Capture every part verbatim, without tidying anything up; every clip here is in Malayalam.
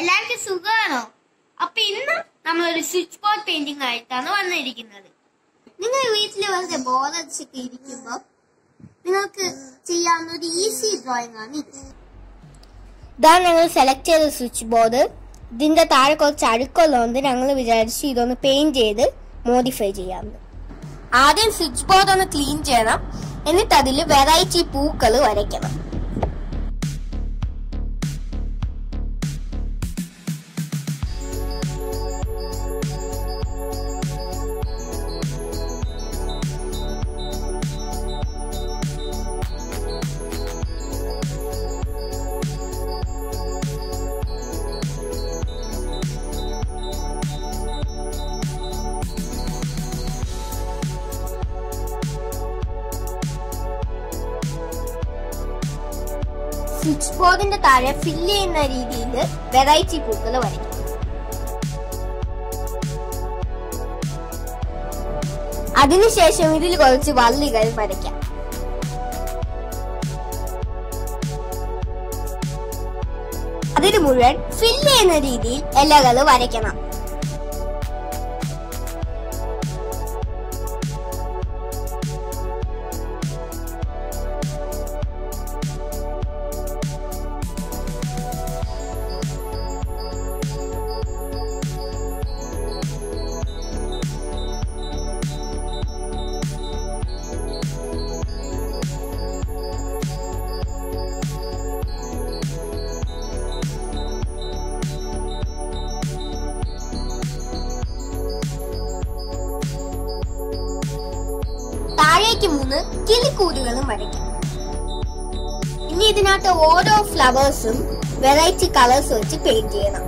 എല്ലാവർക്കും സുഖമാണോ? അപ്പൊ ഇന്ന് നമ്മളൊരു സ്വിച്ച് ബോർഡ് പെയിന്റിംഗ് ആയിട്ടാണ് വന്നിരിക്കുന്നത്. നിങ്ങൾ വീട്ടിൽ വെറുതെ ബോറടിച്ചൊക്കെ ഇരിക്കുമ്പോൾ നിങ്ങൾക്ക് ചെയ്യാവുന്ന ഒരു ഈസി ഡ്രോയിങ് ആണ് ഇത്. ഇതാണ് ഞങ്ങൾ സെലക്ട് ചെയ്ത സ്വിച്ച് ബോർഡ്. ഇതിന്റെ താഴെ കുറച്ച് അഴുക്കുള്ളതുകൊണ്ട് ഞങ്ങൾ വിചാരിച്ചു ഇതൊന്ന് പെയിന്റ് ചെയ്ത് മോഡിഫൈ ചെയ്യാമെന്ന്. ആദ്യം സ്വിച്ച് ബോർഡ് ഒന്ന് ക്ലീൻ ചെയ്യണം, എന്നിട്ട് അതിൽ വെറൈറ്റി പൂക്കൾ വരയ്ക്കണം. സ്വിച്ച് ബോർഡിന്റെ താഴെ ഫില്ല് ചെയ്യുന്ന രീതിയിൽ വെറൈറ്റി പൂക്കൾ വരയ്ക്കും. അതിനുശേഷം ഇതിൽ കുറച്ച് വള്ളികൾ വരയ്ക്കാം. അതിന് മുഴുവൻ ഫില്ല് ചെയ്യുന്ന രീതിയിൽ ഇലകൾ വരയ്ക്കണം. താഴേക്ക് മൂന്ന് കിളിക്കൂടുകളും വരയ്ക്കാം. ഇനി ഇതിനകത്ത് ഓരോ ഫ്ലവേഴ്സും വെറൈറ്റി കളേഴ്സ് വെച്ച് പെയിന്റ് ചെയ്യണം.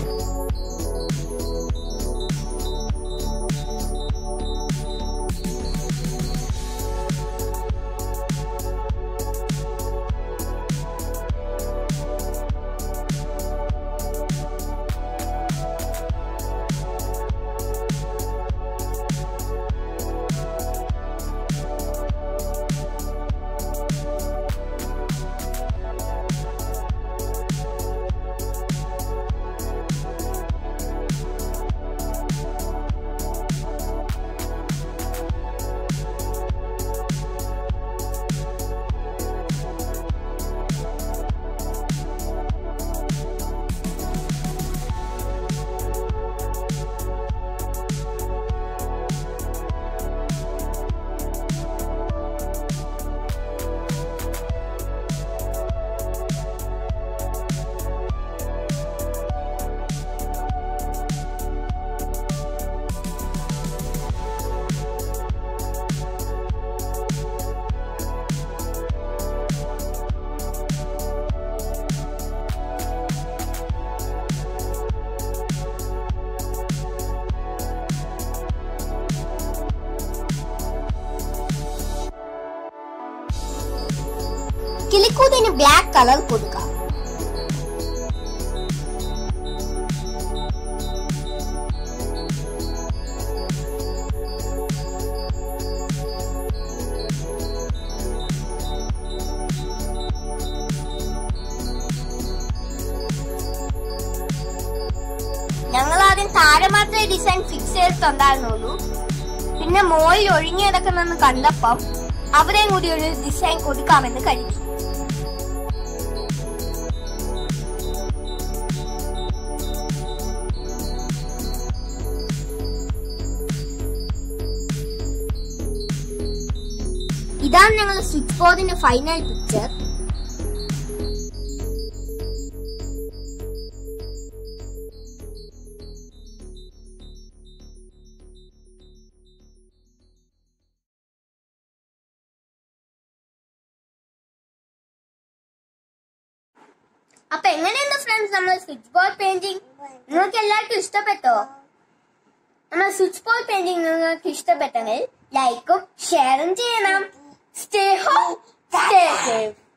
കിളിക്കൂടിന് ബ്ലാക്ക് കളർ കൊടുക്കാം. ഞങ്ങൾ ആദ്യം താഴെ മാത്രമേ ഡിസൈൻ ഫിക്സ് ചെയ്തിട്ടുണ്ടായിരുന്നുള്ളൂ. പിന്നെ മോളിൽ ഒഴിഞ്ഞു കിടക്കുന്നെന്ന് കണ്ടപ്പം അവിടെയും കൂടി ഒരു ഡിസൈൻ കൊടുക്കാമെന്ന് കരുതി. ഇതാണ് ഞങ്ങളുടെ സ്വിച്ച് ബോർഡിന്റെ ഫൈനൽ പിക്ചർ. അപ്പൊ എങ്ങനെയുണ്ട് ഫ്രണ്ട്സ് നമ്മുടെ സ്വിച്ച് ബോർഡ് പെയിന്റിംഗ്? നിങ്ങൾക്ക് എല്ലാവർക്കും ഇഷ്ടപ്പെട്ടോ? നമ്മുടെ സ്വിച്ച് ബോർഡ് പെയിന്റിംഗ് നിങ്ങൾക്ക് ഇഷ്ടപ്പെട്ടെങ്കിൽ ലൈക്കും ഷെയറും ചെയ്യണം. Stay home, stay safe.